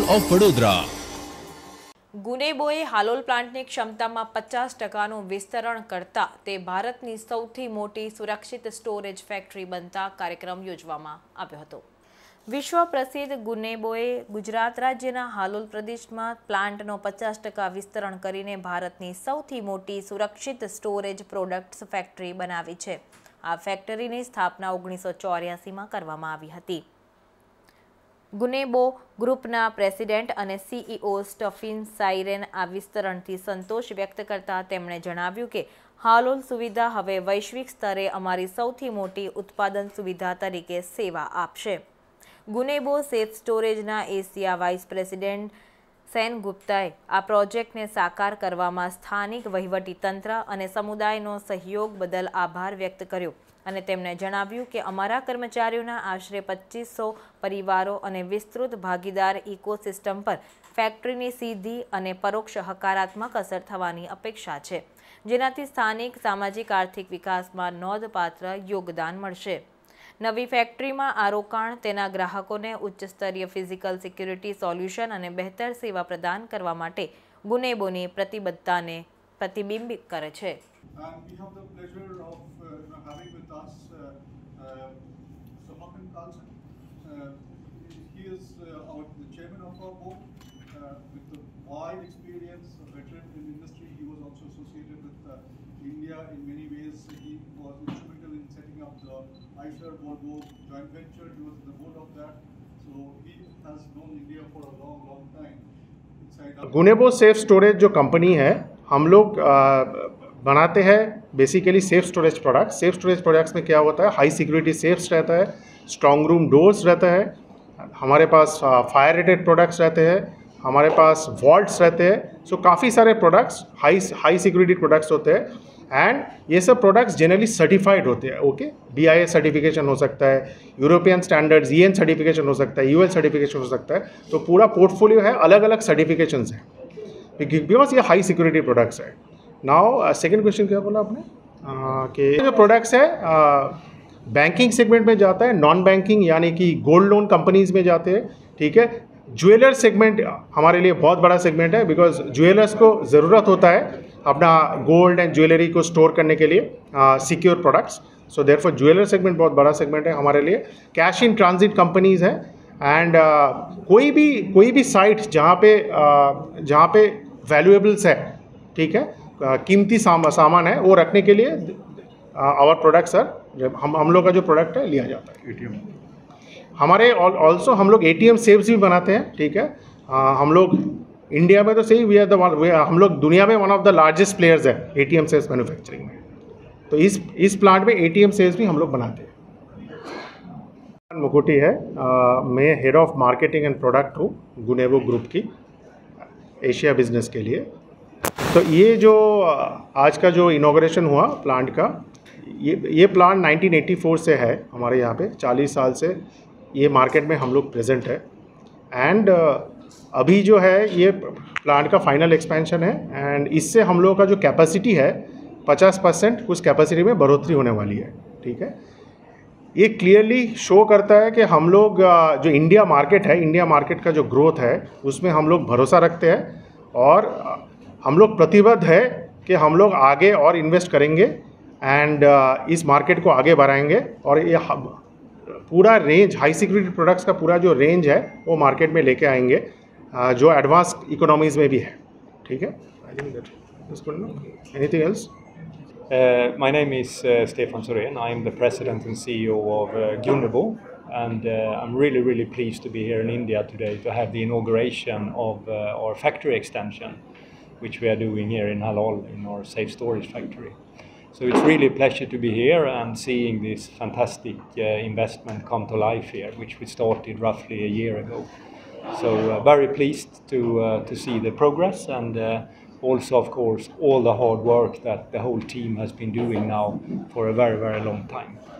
Of Vadodara. ગુનેબોએ Halol પ્લાન્ટની ક્ષમતામાં 50%નું વિસ્તરણ કરતા તે ભારતની સૌથી મોટી સુરક્ષિત સ્ટોરેજ ફેક્ટરી બનતા કાર્યક્રમ યોજવામાં આવ્યો હતો. વિશ્વ પ્રસિદ્ધ ગુનેબોએ ગુજરાત રાજ્યના હાલોલ પ્રદેશમાં પ્લાન્ટનો 50% વિસ્તરણ કરીને ભારતની સૌથી મોટી સુરક્ષિત સ્ટોરેજ પ્રોડક્ટ્સ ફેક્ટરી બનાવી છે. આ ફેક્ટરીની સ્થાપના 1984માં કરવામાં આવી હતી. ગુનેબો ગ્રુપના પ્રેસિડેન્ટ અને સીઈઓ સ્ટફિન સાઇરેન આ વિસ્તરણથી સંતોષ વ્યક્ત કરતા તેમણે જણાવ્યું કે હાલોલ સુવિધા હવે વૈશ્વિક સ્તરે અમારી સૌથી મોટી ઉત્પાદન સુવિધા તરીકે સેવા આપશે. ગુનેબો સેફ સ્ટોરેજના એશિયા વાઇસ પ્રેસિડેન્ટ સેન ગુપ્તાએ આ પ્રોજેક્ટને સાકાર કરવામાં સ્થાનિક વહીવટીતંત્ર અને સમુદાયનો સહયોગ બદલ આભાર વ્યક્ત કર્યો અને તેમણે જણાવ્યું કે અમારા કર્મચારીઓના આશરે 2500 પરિવારો અને વિસ્તૃત ભાગીદાર ઇકોસિસ્ટમ પર ફેક્ટરીની સીધી અને પરોક્ષ હકારાત્મક અસર થવાની અપેક્ષા છે, જેનાથી સ્થાનિક સામાજિક આર્થિક વિકાસમાં નોંધપાત્ર યોગદાન મળશે. નવી ફેક્ટરીમાં આ રોકાણ તેના ગ્રાહકોને ઉચ્ચ સ્તરીય ફિઝિકલ સિક્યુરિટી સોલ્યુશન અને બહેતર સેવા પ્રદાન કરવા માટે ગુનેબોની પ્રતિબદ્ધતાને પ્રતિબિંબિત કરે છે. And we have the pleasure of having with us Sir Hakan Carlson. He is the chairman of our board with a wide experience, a veteran in the industry. He was also associated with India in many ways. He was instrumental in setting up the Eicher Volvo joint venture. He was in the board of that. So he has known India for a long time. Gunnebo safe storage जो company है, हम लोग बनाते हैं basically safe storage products. Safe storage products में क्या होता है, हाई सिक्योरिटी सेफ्स रहता है, स्ट्रॉन्ग रूम डोर्स रहता है, हमारे पास फायर रेटेड प्रोडक्ट्स रहते हैं, हमारे पास वॉल्ट्स रहते हैं. सो काफ़ी सारे प्रोडक्ट्स हाई सिक्योरिटी प्रोडक्ट्स होते हैं एंड ये सब प्रोडक्ट्स जनरली सर्टिफाइड होते हैं. ओके, DIA सर्टिफिकेशन हो सकता है, यूरोपियन स्टैंडर्ड्स EN सर्टिफिकेशन हो सकता है, UL सर्टिफिकेशन हो सकता है. तो पूरा पोर्टफोलियो है, अलग अलग सर्टिफिकेशंस हैं बिकॉज ये हाई सिक्योरिटी प्रोडक्ट्स है. नाउ सेकंड क्वेश्चन क्या बोला आपने कि जो प्रोडक्ट्स है बैंकिंग सेगमेंट में जाता है, नॉन बैंकिंग यानी कि गोल्ड लोन कंपनीज में जाते हैं. ठीक है, ज्वेलर सेगमेंट हमारे लिए बहुत बड़ा सेगमेंट है बिकॉज ज्वेलर्स को ज़रूरत होता है अपना गोल्ड एंड ज्वेलरी को स्टोर करने के लिए secure products. So therefore jeweller segment बहुत बड़ा सेगमेंट है हमारे लिए. कैश इन ट्रांजिट कंपनीज है एंड कोई भी साइट जहाँ पे वैल्यूएबल्स है, ठीक है, कीमती सामान है, वो रखने के लिए आवर प्रोडक्ट्स सर, जब हम लोग का जो प्रोडक्ट है लिया जाता है. ATM हमारे ऑल्सो हम लोग ATM सेफ्स भी बनाते हैं. ठीक है, हम लोग इंडिया में तो सही हम लोग दुनिया में one of the largest players है ATM सेफ्स मैन्युफैक्चरिंग में. तो इस प्लांट में ATM सेफ्स भी हम लोग बनाते हैं. मुकुटी है, मैं head of marketing and product हूँ गुनेबो ग्रुप की एशिया बिजनेस के लिए. तो ये जो आज का जो इनॉग्रेशन हुआ प्लांट का, ये प्लांट 1984 से है हमारे यहाँ पे. 40 साल से ये मार्केट में हम लोग प्रेजेंट है एंड अभी जो है ये प्लांट का फाइनल एक्सपेंशन है एंड इससे हम लोगों का जो कैपेसिटी है 50% उस कैपेसिटी में बढ़ोतरी होने वाली है. ठीक है, ये क्लियरली शो करता है कि हम लोग जो इंडिया मार्केट है, इंडिया मार्केट का जो ग्रोथ है उसमें हम लोग भरोसा रखते हैं और हम लोग प्रतिबद्ध है कि हम लोग आगे और इन्वेस्ट करेंगे एंड इस मार्केट को आगे बढ़ाएंगे और ये पूरा रेंज हाई सिक्योरिटी प्रोडक्ट्स का पूरा जो रेंज है वो मार्केट में लेके आएंगे जो एडवांस इकोनॉमीज में भी है. ठीक है, anything else? My name is Stefan Sorén. I am the president and CEO of Gunnebo, and I'm really pleased to be here in India today to have the inauguration of our factory extension, which we are doing here in Halol in our safe storage factory. So it's really a pleasure to be here and seeing this fantastic investment come to life here, which we started roughly a year ago. So very pleased to see the progress and also, of course, all the hard work that the whole team has been doing now for a very long time.